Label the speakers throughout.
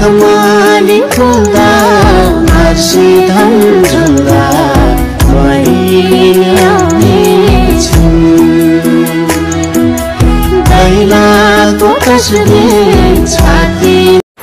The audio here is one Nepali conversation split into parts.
Speaker 1: कमाली फुल्दा मार्सी धन्जुला दैलाको तस्बिर छाती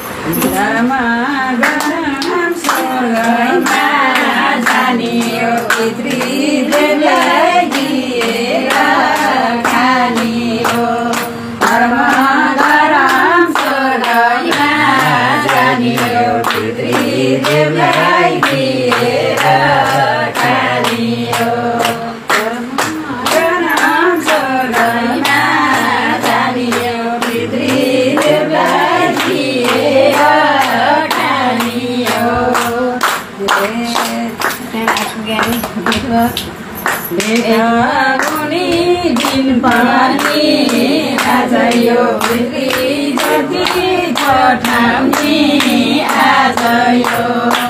Speaker 1: दिन पानी आज यो जति पठाउने आज यो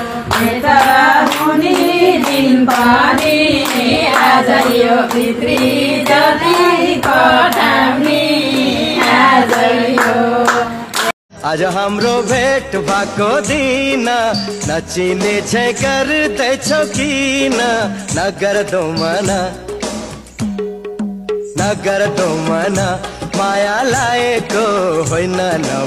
Speaker 1: हुने दिन पानी आज यो भित्री जति पठाउने आज यो आज हाम्रो भेट भएको दिन नचिने छै गर्दैछौ किन नगर्दौ मना माया लागेको होइन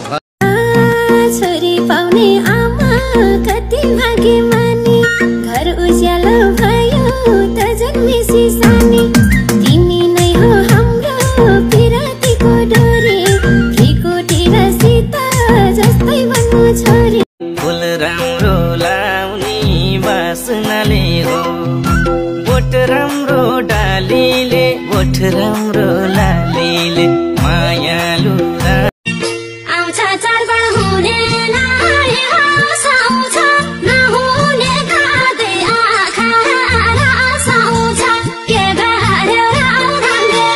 Speaker 2: छोरी पाउने आमा कति भाग्यमानी घर उज्यालो भयो त जन्मेसी सानी तिमी नै हो हाम्रो पिरातीको डोरी ढिकुटी र सीता जस्तै भन्नु छोरी
Speaker 3: फुल राम्रो लाउने बासनाले हो बोट राम्रो डालीले बोट राम्रो लालीले मायालु
Speaker 2: आउँछ चाडबाड हुँदैन आउँछ नहुने काँदै आँखा रासाउँछ के गर्यो राउराले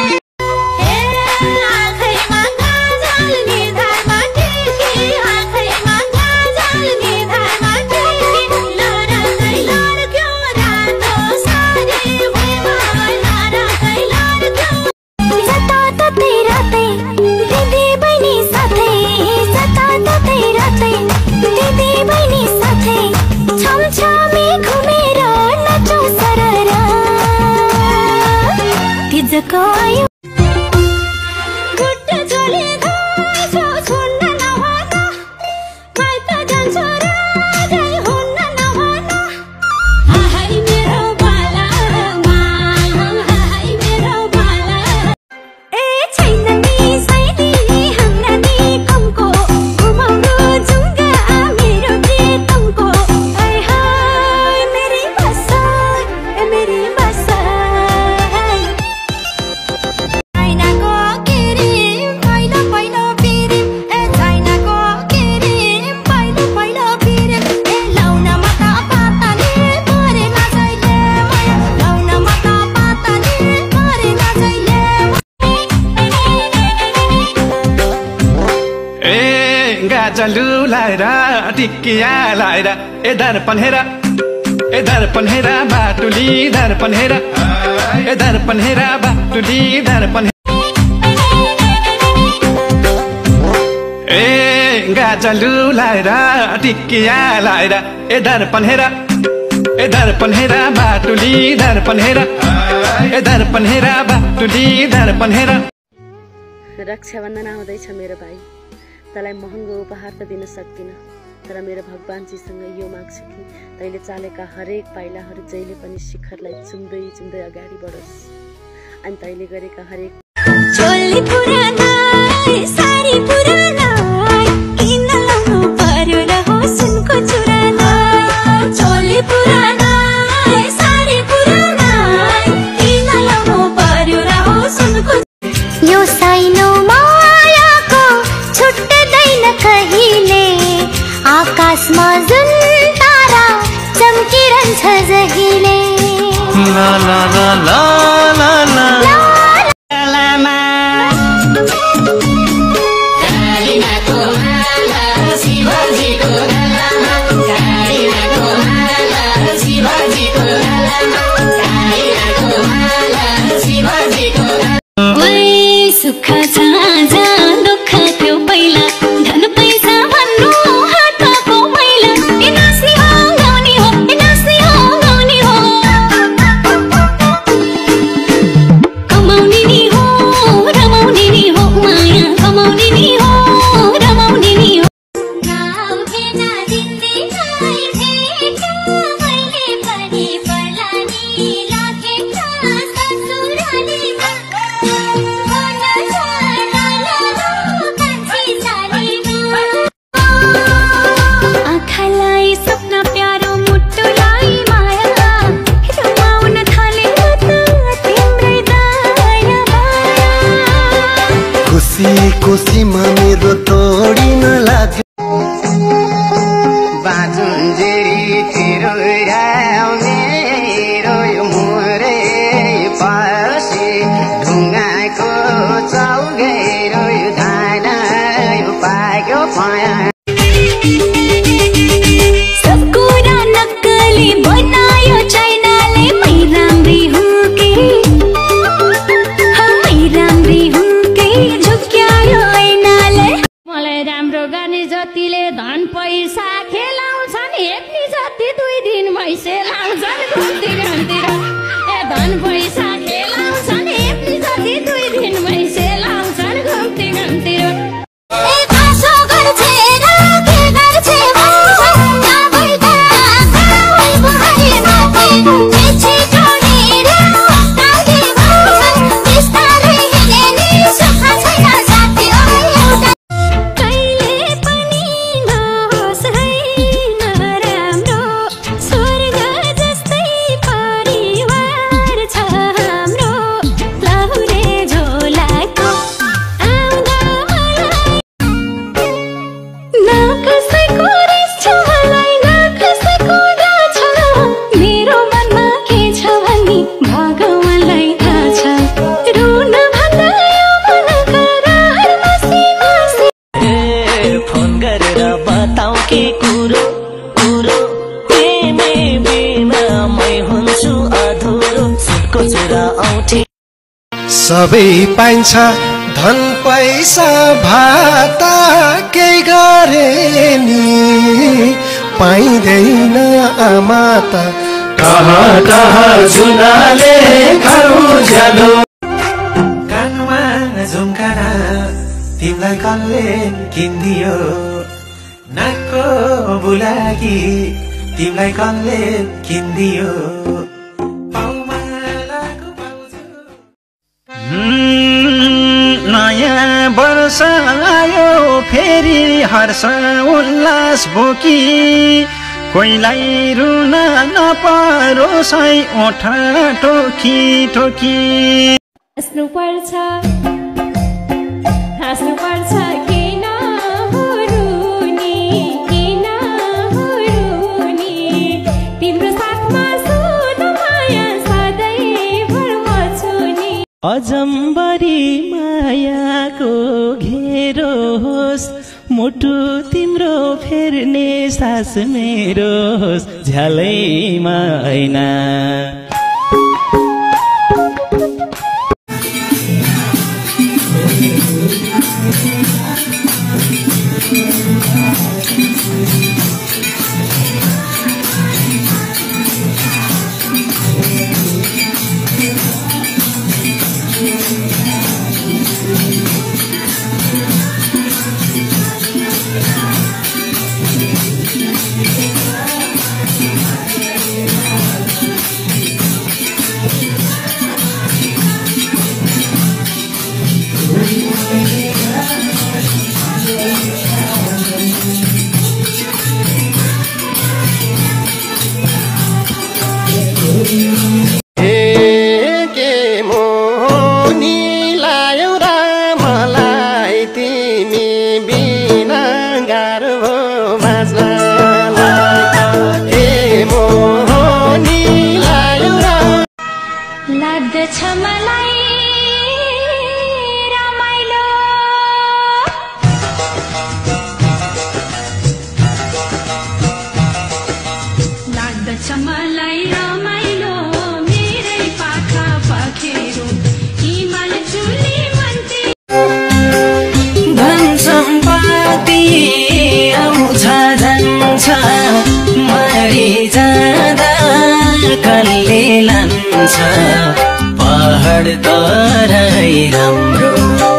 Speaker 2: आँखैमा काजल निधारमा टिकी आँखैमा काजल निधारमा टिकी लडकै लड्क्यो रातो साडी भुइँमा लडकै लड्क्यो जताततै रातै दिदी बहिनी साथै जताततै रातै दिदी बहिनी साथै छमछमी घुमेर नाचौँ सररा तिजको आयो गुट्टा झोली धाइछौ छोड्न नभन माइत जान्छ राजै हुन्न नभन हाय मेरो बालामा हाय मेरो बाला ए छैन नि सैली हाम्रा नि कमको घुमाउनु जुङ्गा मेरो प्रियतमको हाय हाय मेरी बसा मेरी बसा चाइनाको किरिम पहिलो पहिलो पिरिम ए चाइनाको किरिम पहिलो पहिलो पिरिम ए लाउन माता पाताले मरे नजैले माया लाउन माता पाताले मरे नजैले
Speaker 4: ए गाजलु लाएर टिकिया लाएर ए दर्पण हेर बाटुली दर्पण हेर ए दर्पण हेर बाटुली दर्पण ए गाजलु लाएर टिकिया लाएर ए दर्पण हेर बाटुली दर्पण हेर ए दर्पण हेर बाटुली दर्पण हेर
Speaker 5: रक्षाबन्धन आउँदैछ मेरो भाइ तँलाई महँगो उपहार त दिन सक्दिनँ तर मेरो भगवानजीसँग यो माग्छु कि तैँले चालेका हरेक पाइलाहरू जहिले पनि शिखरलाई चुम्दै चुम्दै अगाडि बढोस् अनि तैँले गरेका हरेक
Speaker 2: चोली पुराना सारी पुराना किन लाउनु पर्यो र हो सुनको चुराना चोली पुराना सारी पुराना किन लाउनु पर्यो र हो सुनको यो साइनो मायाको छुट्दैन कहिले आकाशमा जुन तारा चम्किरहन्छ जहिले
Speaker 3: ला ला ला ला ला ला
Speaker 2: सुख छ दुःख थियो पहिला धन पैसा भन्नु मैसे लाउँछन् घुम्ती घुम्तिर ए धन पैसा खेलाउँछन् हेप्ने जति 2 दिन मैसे लाउँछन् घुम्ती घुम्तिर ए भाषो गर्छे र के गर्छे भन्छन् नभई त गाउँ बहारी माथि पिछे टोडेर तागे भन्छन् बिस्तारै हिँड्ने सुख छैन साथी ओ एउटा कहिले पनि नहोस् है नराम्रो स्वर्ग जस्तै परिवार छ हाम्रो लहुरे झोलाको आउँदा मलाई न कसैको रिस छ मलाई न कसैको डर छ मेरो मनमा के छ भन्ने भगवानलाई थाहा छ रुन भन्दा यो मनका रहर बसी बसी
Speaker 6: फोन गरेर बताऊ के कुरो कुरो तिमी बिना मै हुन्छु अधुरो सुटको चुरा औठी
Speaker 1: सबै पाइन्छ धन पैसा भाता केही गरे नि पाइँदैन आमा त कहाँ कहाँ जुनाले खाउ ज्यालो कानमा झुम्काना तिमीलाई कसले किनिदियो नाकको बुलाकी तिमीलाई कसले किनिदियो पाउमा लागु पाउँछु
Speaker 4: नयाँ वर्ष आयो फेरि हर्ष उल्लास बोकी कोहीलाई रुन नपरोस् है ओठ टोकी टोकी
Speaker 2: हाँस्नुपर्छ किन हो रुनी तिम्रो साथमा सुन माया सधैँभर म छु नि
Speaker 6: अजम्बरी मायाको घेरो होस् मुटु तिम्रो फेर्ने सास मेरो होस् झ्यालैमा ऐना
Speaker 2: लाग्दछ मलाई रमाइलो मेरै पाखा पाखेरो हिमाल चुली मन्ती
Speaker 6: धन सम्पत्ति आउँछ जान्छ मरि जाँदा कसले लान्छ पहाड तराई राम्रो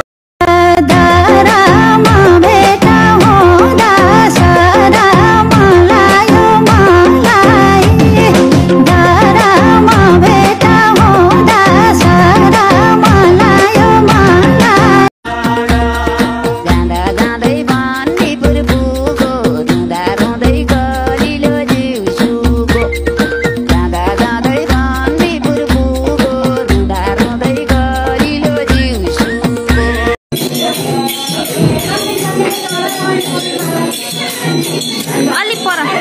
Speaker 2: अलिक पर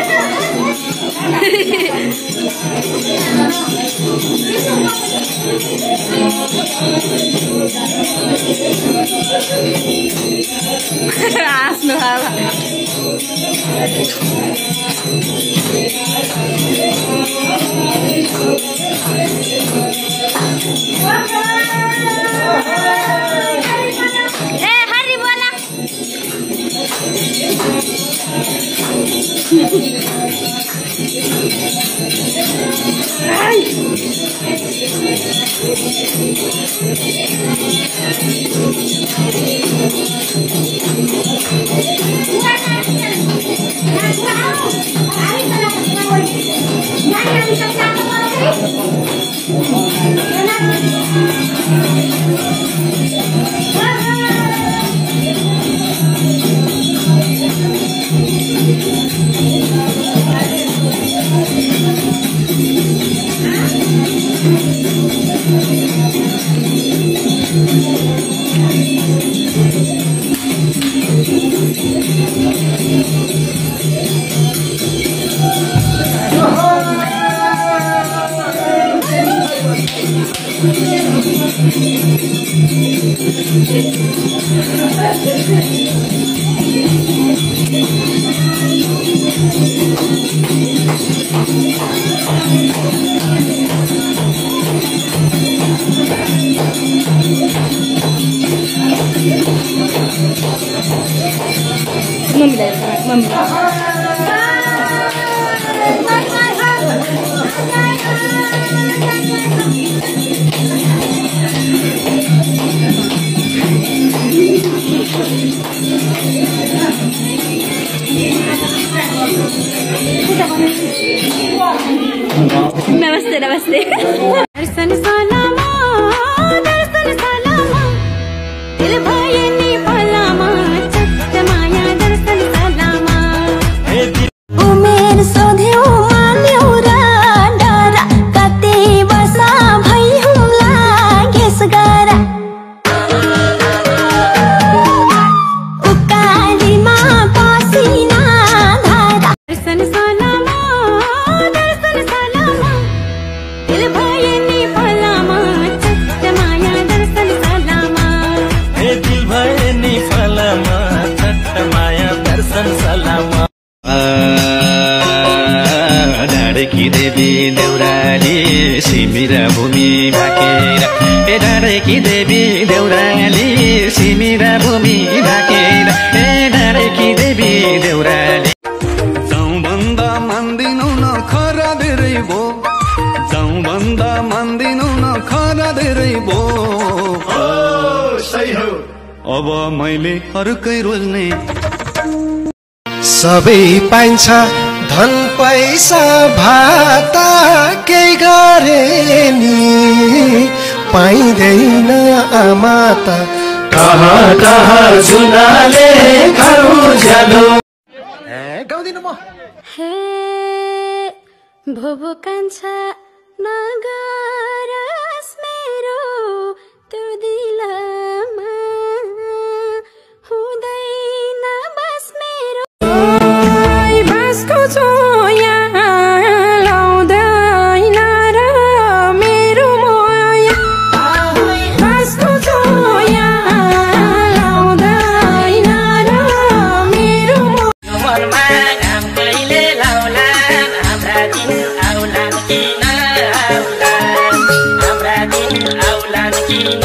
Speaker 2: हाँस्नु हावा ए हरि बोला नमस्ते नमस्ते दर्शन सलामा दर्शन सलामा दिल भए नि फलामा चट्ट माया दर्शन सलामा उमेर सोध्यो मान्यो र डरा कति वर्ष भई हुम्ला गेस गरा उकालीमा पसिना धारा दर्शन सलामा दर्शन सलामा दिल भए नि फलामा चट्ट माया दर्शन सलामा
Speaker 1: दिल भए नि फलामा चट्ट माया दर्शन सलामा
Speaker 4: डाँडेकी देवी देउराली सिमिरा भूमि ढाकेर ए डाँडेकी देवी देउराली सिमिरा भूमि ढाकेर ए डाँडेकी देवी देउराली
Speaker 3: जाउँ भन्दा मान्दिनौ न खरा धेरै भो जाउँ भन्दा मान्दिनौ न खरा धेरै भो
Speaker 1: सही हो
Speaker 3: अब मैले अर्कै रोज्ने
Speaker 1: सबै पाइन्छ धन पैसा भाता केही गरे नि पाइँदैन आमा त कहाँ कहाँ जुनाले खाऊ ज्यालो गाउँदिनु म
Speaker 2: हे भोभो कान्छा नगरस् मेरो त्यो दिलमा हुँदैन बस मेरो बाँसको छोया लाउँदैन र मेरो मोया बाँसको छोया लाउँदैन र मेरो मोया
Speaker 6: मनमा घाम कहिले लाउला हाम्रा दिन आउलान् किन हाम्रा दिन आउलान् किन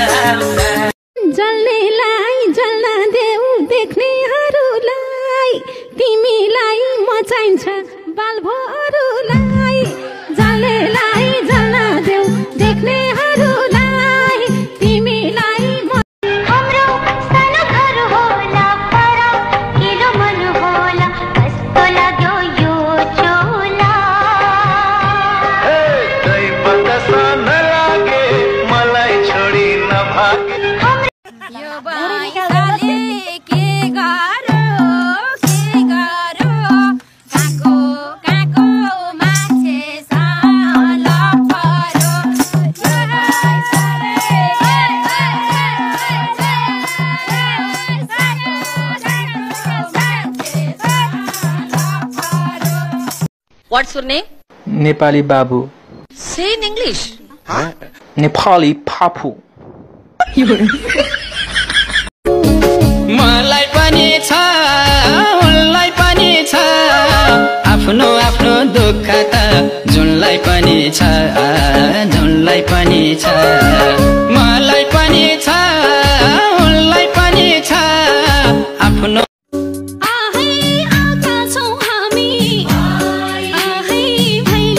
Speaker 2: जल्नेलाई जल्न देऊ देख्नेहरूलाई तिमीलाई मचाइन्छ बालभोहरूलाई जल्नेलाई जल्न देऊ देख्नेहरूलाई तिमीलाई हाम्रो सानो घर होला पर किलो मन होला कस्तो लाग्यो यो चोला
Speaker 1: नलागे मलाई छोडी नभागे
Speaker 2: यो बाइसाले के गरो काको काको मान्छे सल परो यो बाइसाले
Speaker 7: What's your name?
Speaker 8: Nepali Babu.
Speaker 7: Say in English.
Speaker 8: Nepali Papu.
Speaker 6: मलाई पनि छ उनलाई पनि छ आफ्नो आफ्नो दुःख त जुनलाई पनि छ जुनलाई पनि छ मलाई पनि छ उनलाई पनि छ आफ्नो
Speaker 2: आहै आका छौँ हामी आहै भई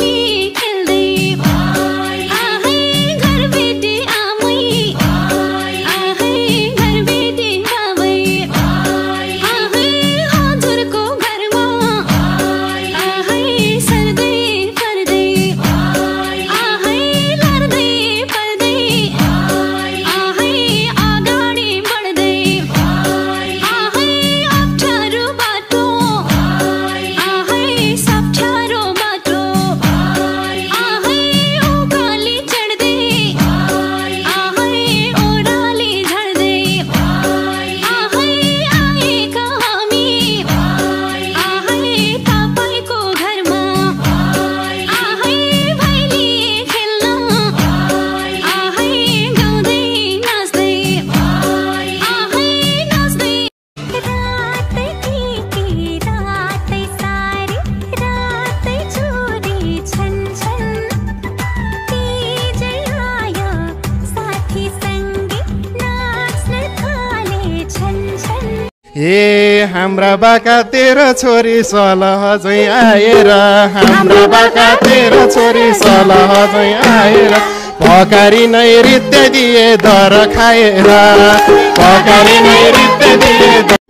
Speaker 1: ए हाम्रा बाका तेरो छोरी सलह चाहिँ आएर हाम्रा बाका तेरो छोरी सलह चाहिँ आएर पकारी नै रित्ते दिए दर खाएर पकारी नै रित्ते दिए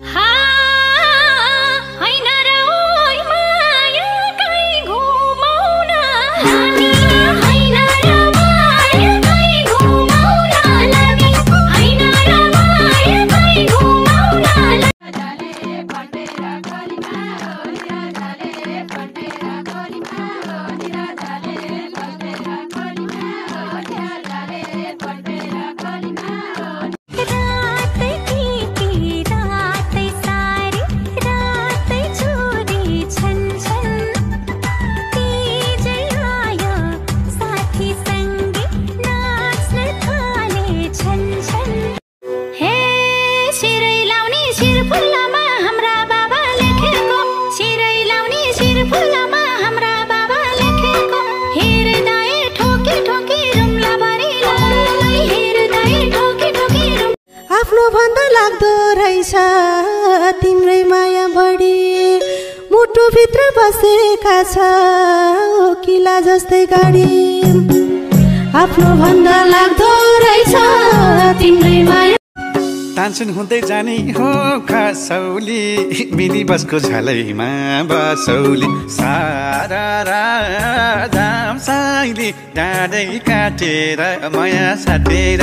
Speaker 1: तिम्रै माया बढी मुटुभित्र बसेका छ किला जस्तै गाडी आफ्नो भन्दा लाग्दो रहेछ तिम्रै माया
Speaker 4: तानसुन हुँदै जाने हो खसौली मिनी बसको झलैमा बसौली सारा राम साइली डाँडै काटेर माया साटेर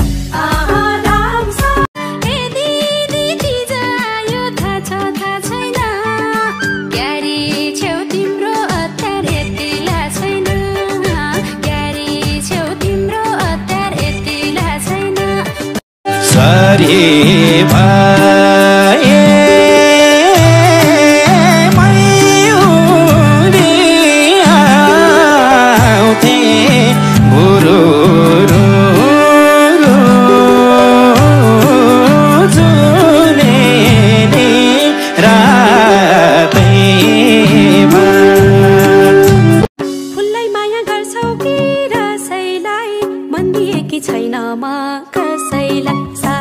Speaker 8: सरी भए मयूरी आउँथे बुरुरु जुनेली रातैमा
Speaker 2: फुललाई माया गर्छौ कि रसैलाई मन दिएकी छैन म कसैलाई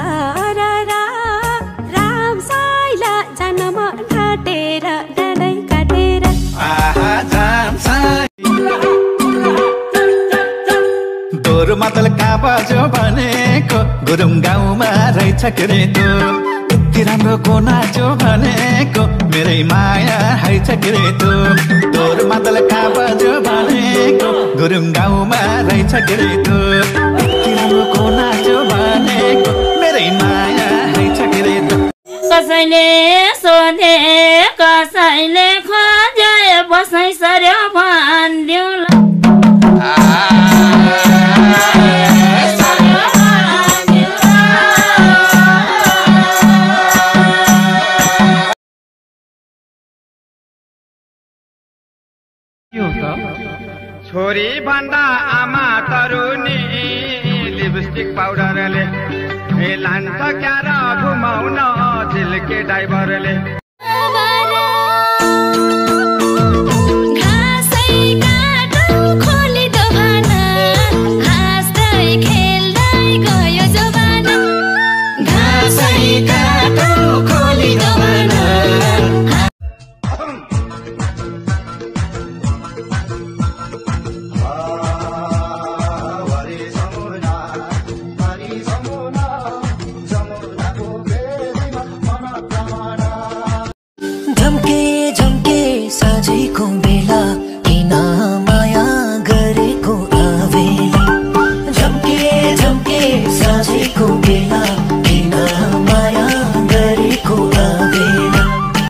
Speaker 4: मातल कहाँ बज्यो भनेको गुरुङ गाउँमा रहेछ के रे त्यो यति राम्रो को नाच्यो भनेको मेरै माया हैछ के रे त्यो तोर मातल कहाँ बज्यो भनेको गुरुङ गाउँमा रहेछ के रे त्यो यति राम्रो को नाच्यो भनेको मेरै माया हैछ के रे त्यो
Speaker 6: कसैले सोधे कसैले खोजे बसै सर्यो भन्दियो
Speaker 9: छोरी भन्दा आमा तरुनी लिपस्टिक पाउडरले लान्छ क्या र घुमाउन झिल्के ड्राइभरले
Speaker 10: साँझेको बेला किन माया गरेको आवेला झम्के झम्के साँझेको बेला किन माया गरेको आवेला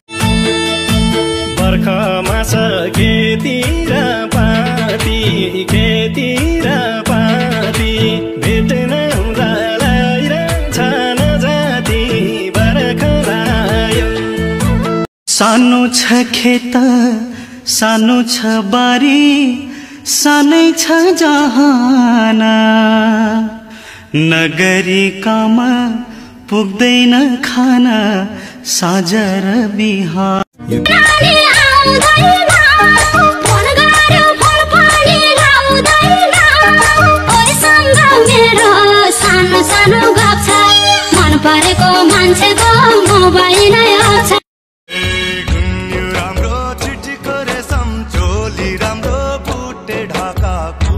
Speaker 1: बर्खामा छ खेतिर पाती भेट्न लाइरहन्छ नजाति बर्खा लायो
Speaker 11: सानो छ खेत सानो छ बारी सानै छ जहाना नगरी काम पुग्दैन खाना साँझ र बिहान
Speaker 2: सानो सानो गफ छ मन पारेको मान्छेको मोबाइल आउँछ
Speaker 12: राम्रो चिठीको रेशम चोली राम्रो बुटे ढाकाको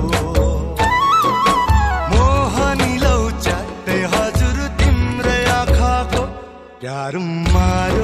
Speaker 12: मोहनी लौ च्यात्तै हजुर तिम्रै आँखाको प्यार मारो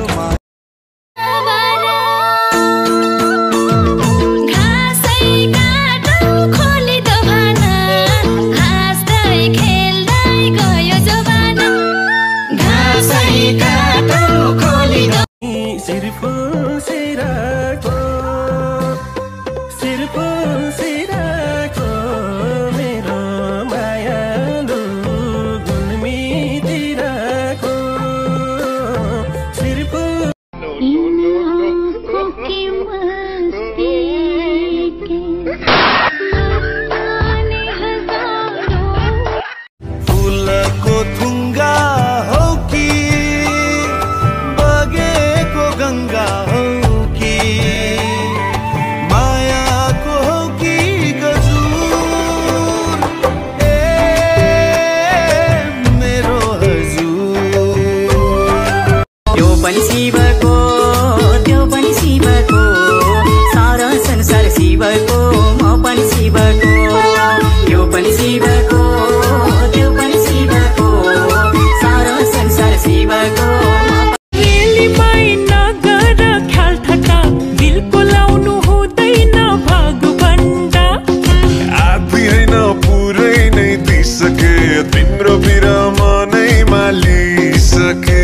Speaker 12: तिम्रो बिरामा नै मालिसके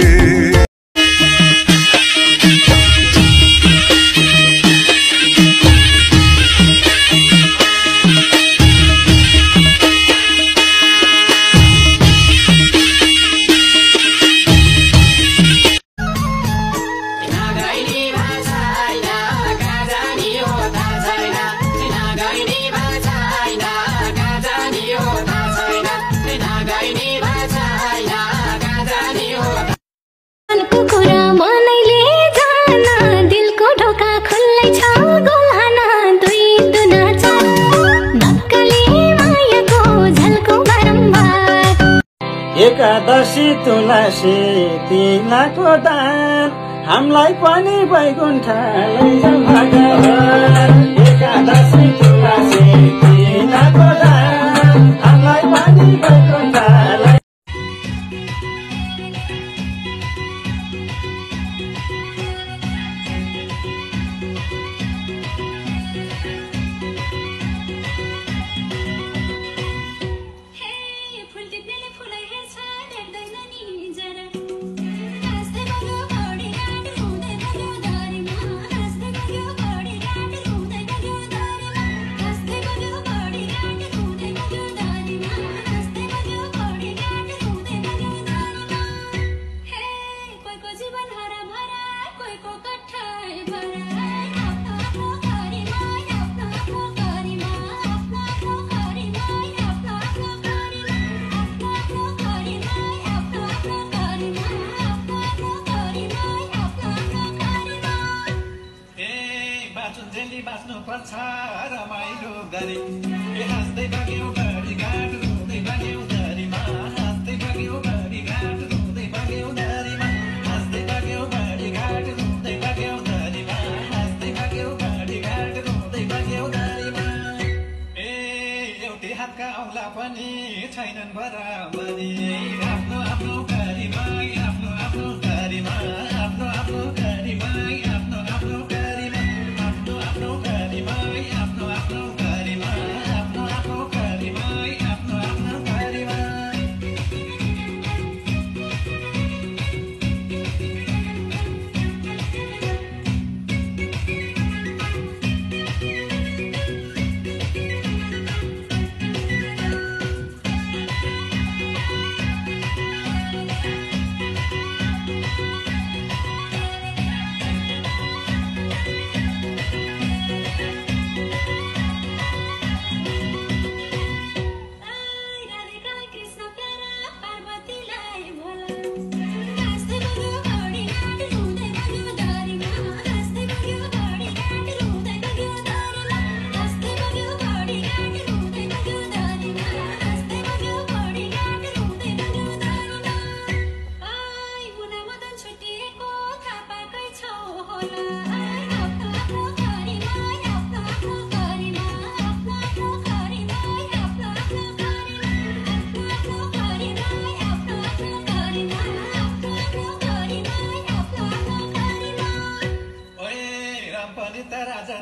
Speaker 8: एकादशी तुलसी तिलाको दान हामीलाई पनि वैकुण्ठ लैजाऊ भगवान एकादशी तुलसी तिलाको दान हामीलाई पनि वैकुण्ठ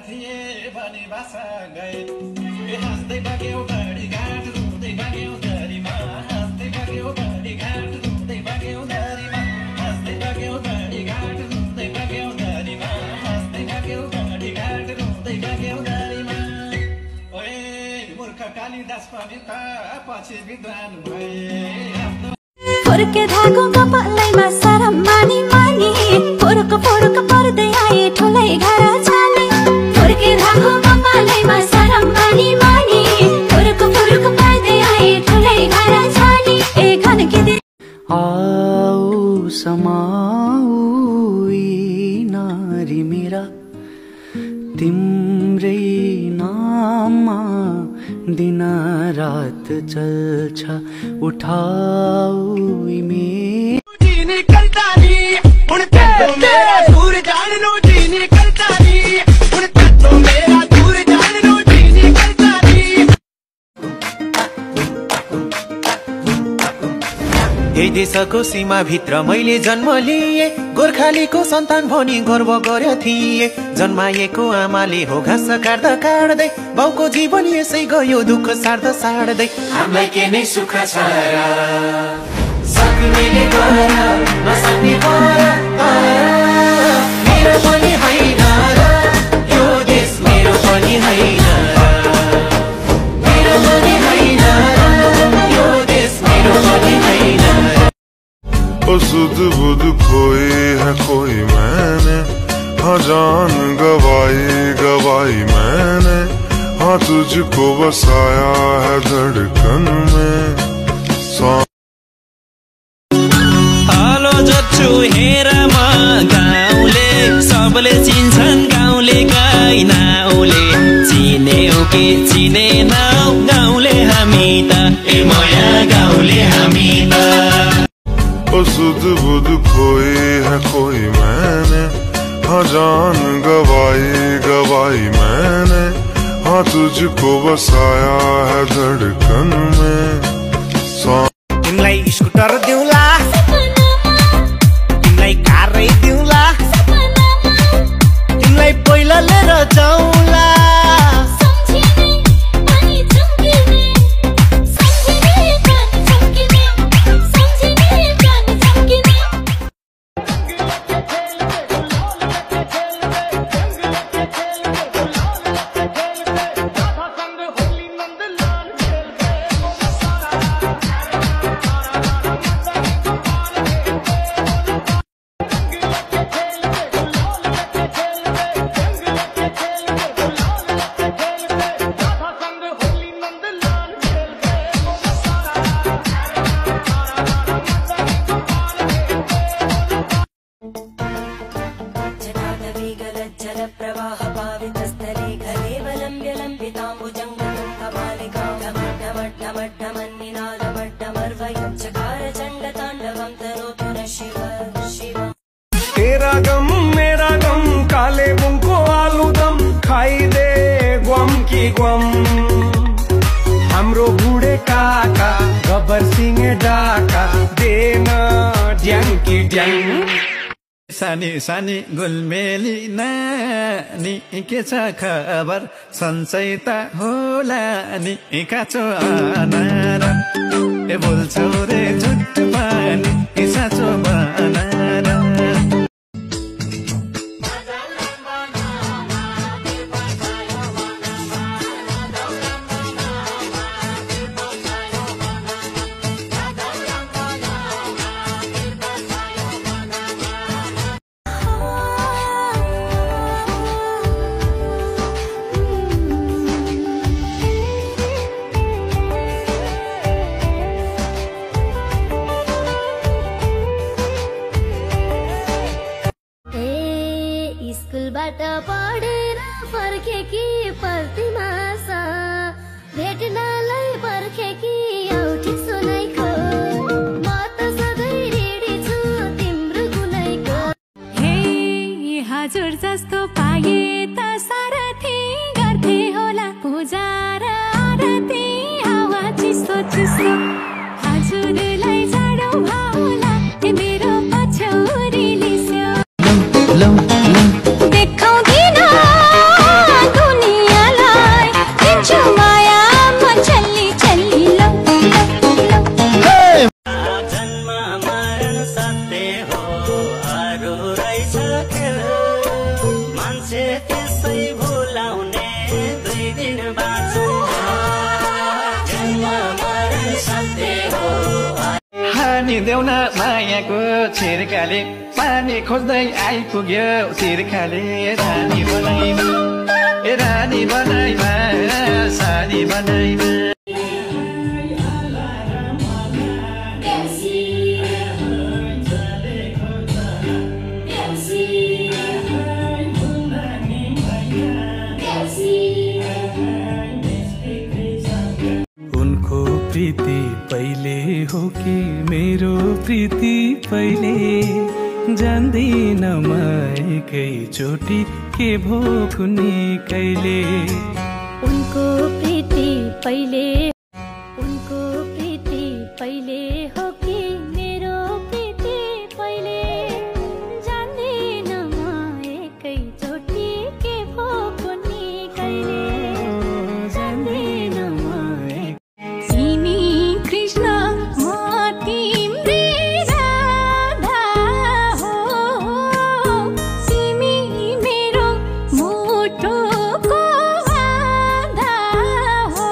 Speaker 4: थिए भने भाषा गए हाँस्दै भाग्यौ बाढी घाट रुँदै भाग्यौ धरीमा हाँस्दै भाग्यौ बाढी घाट रुँदै भाग्यौ धरीमा हाँस्दै भाग्यौ बाढी घाट रुँदै भाग्यौ धरीमा हाँस्दै भाग्यौ बाढी घाट रुँदै भाग्यौ धरीमा ओए मूर्ख कालिदास पनि त पछि विद्वान भए
Speaker 2: फुर्के धागो कपालैमा सरम मानी मानी फुरुक फुरुक पर्दै आए ठुलै घर छाने फुर्के धागो कपालैमा सरम मानी मानी फुरुक फुरुक पर्दै आए ठुलै घर छाने ए घनकी
Speaker 11: आओ समाऊ नारी मेरा तिम्रै नाममा दिन रात चल्छ उठाऊ
Speaker 13: यही देशको सीमा भित्र मैले जन्म लिए गोर्खालीको सन्तान भनी गर्व गर्यो थिए जन्माएको आमाले हो घाँस काट्दा काट्दै बाउको जीवन यसै गयो दुःख सार्दा सार्दै हामीलाई के नै सुख छ र सक्नेले गर नसक्ने मेरो पनि होइन र यो देश मेरो पनि होइन मेरो पनि होइन यो देश मेरो पनि होइन
Speaker 14: सुध बुध खोई है कोई मैंने हाँ जान गवाई गवाई मैंने हाँ तुझको बसाया है धड़कन में
Speaker 15: हेलो जच्छु हेरमा गाउँले सबले चिन्छन् गाउँले गाई नाउले चिन्यौ के चिनेनौ गाउँले हामी त ए माया गाउँले हामी त
Speaker 14: सुध बुध खोई है कोई मैंने हाँ जान गवाई गवाई मैंने हाँ तुझको बसाया है धड़कन में
Speaker 16: तिमलाई स्कुटर दिउँला तिमलाई कारै दिउँला तिमलाई पहिला लिएर जाउँला
Speaker 17: तेरा गम मेरा गम काले बुंको आलूदम खाई दे ग्वम की ग्वम हाम्रो बुढे काका गब्बर सिंह डाका देना ड्याङ की ड्याङ
Speaker 4: सानी सानी गुलमेली नानी के छ खबर सन्चै त होला नि काचो अनार ए बोल्छौ रे झुट पानी ए साँचो बनार पानी देउन मायाको छिर्काले पानी खोज्दै आइपुग्यो तिर्खाले रानी बनाइमा रानी बनाइमा सानी बनाइमा
Speaker 11: उनको प्रीति पहिले हो कि मेरो प्रीति पहिले जान्दिन म एकैचोटि के भो कुनै कहिले
Speaker 2: उनको प्रीति पहिले हो कि मेरो प्रीति पहिले जान्दिन म एकैचोटि के भो कुनै कहिले जान्दिन म तिमी कृष्ण म तिम्रै राधा हो तिमी मेरो मुटुको बाधा हो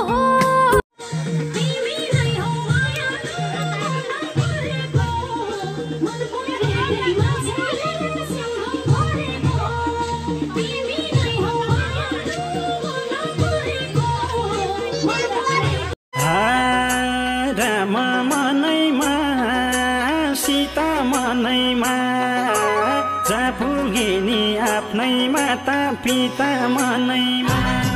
Speaker 2: तिमी नै हौ माया गरेको मन परेको मान्छेले सिउरो परेको तिमी नै हौ माया गरेको मन परेको
Speaker 8: राम मनैमा सीता मनैमा जा पुगे नि आफ्नै माता पिता मनैमा